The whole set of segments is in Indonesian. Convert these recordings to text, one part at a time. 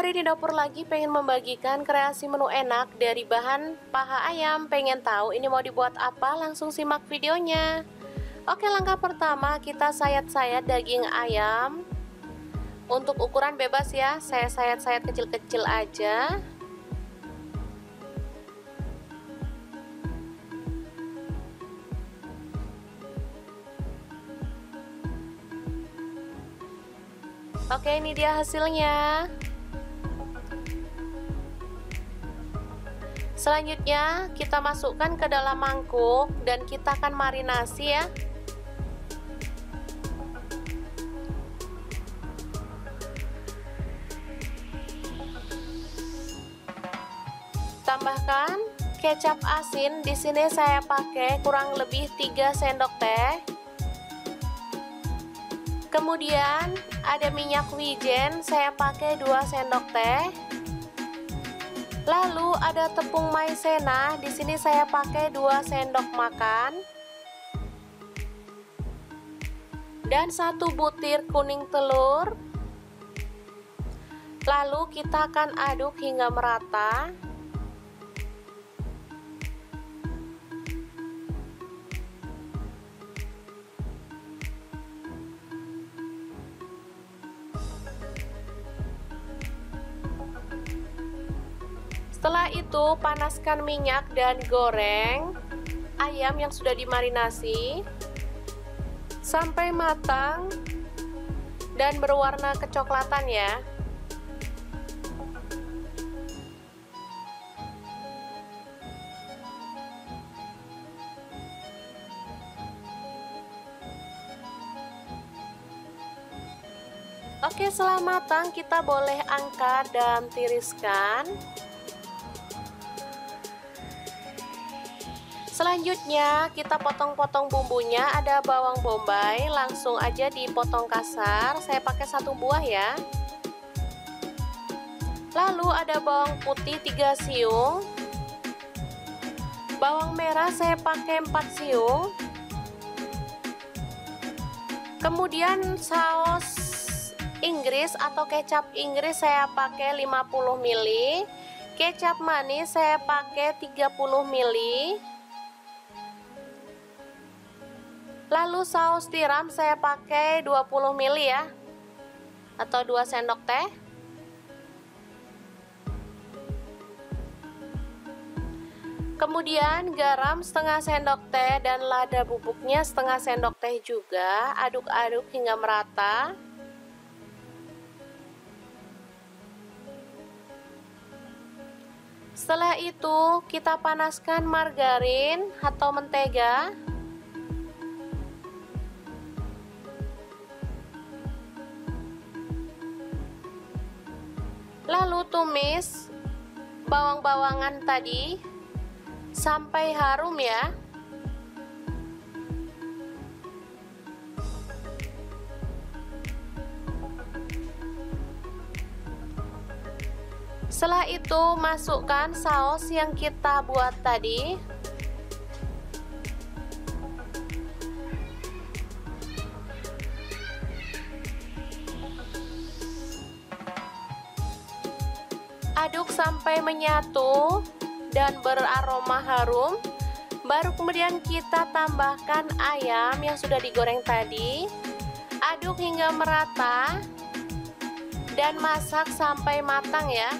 Kembali di dapur lagi, pengen membagikan kreasi menu enak dari bahan paha ayam. Pengen tahu ini mau dibuat apa? Langsung simak videonya. Oke, langkah pertama kita sayat-sayat daging ayam. Untuk ukuran bebas ya, saya sayat-sayat kecil-kecil aja. Oke, ini dia hasilnya. Selanjutnya kita masukkan ke dalam mangkuk dan kita akan marinasi ya. Tambahkan kecap asin, di sini saya pakai kurang lebih 3 sendok teh. Kemudian ada minyak wijen, saya pakai 2 sendok teh. Lalu ada tepung maizena, di sini saya pakai 2 sendok makan. Dan 1 butir kuning telur. Lalu kita akan aduk hingga merata. Setelah itu panaskan minyak dan goreng ayam yang sudah dimarinasi sampai matang dan berwarna kecoklatan ya. Oke, setelah matang kita boleh angkat dan tiriskan. Selanjutnya kita potong-potong bumbunya. Ada bawang bombay, langsung aja dipotong kasar. Saya pakai 1 buah ya. Lalu ada bawang putih 3 siung. Bawang merah saya pakai 4 siung. Kemudian saus Inggris atau kecap Inggris saya pakai 50 ml. Kecap manis saya pakai 30 ml. Lalu saus tiram saya pakai 20 ml ya, atau 2 sendok teh. Kemudian garam setengah sendok teh dan lada bubuknya setengah sendok teh juga. Aduk-aduk hingga merata. Setelah itu kita panaskan margarin atau mentega. Lalu tumis bawang-bawangan tadi sampai harum ya. Setelah itu masukkan saus yang kita buat tadi. Aduk sampai menyatu dan beraroma harum. Baru kemudian kita tambahkan ayam yang sudah digoreng tadi. Aduk hingga merata dan masak sampai matang ya.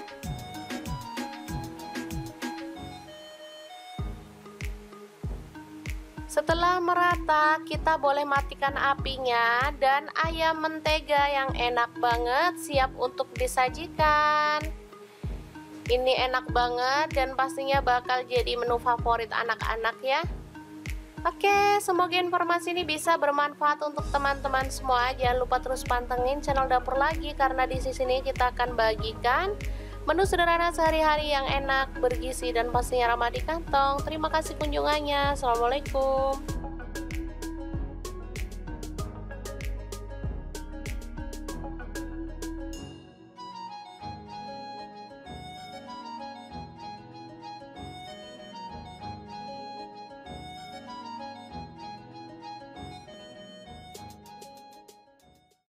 Setelah merata, kita boleh matikan apinya dan ayam mentega yang enak banget siap untuk disajikan. Ini enak banget dan pastinya bakal jadi menu favorit anak-anak ya. Oke, semoga informasi ini bisa bermanfaat untuk teman-teman semua. Jangan lupa terus pantengin channel Dapur Lagi, karena di sini kita akan bagikan menu sederhana sehari-hari yang enak, bergizi, dan pastinya ramah di kantong. Terima kasih kunjungannya. Assalamualaikum.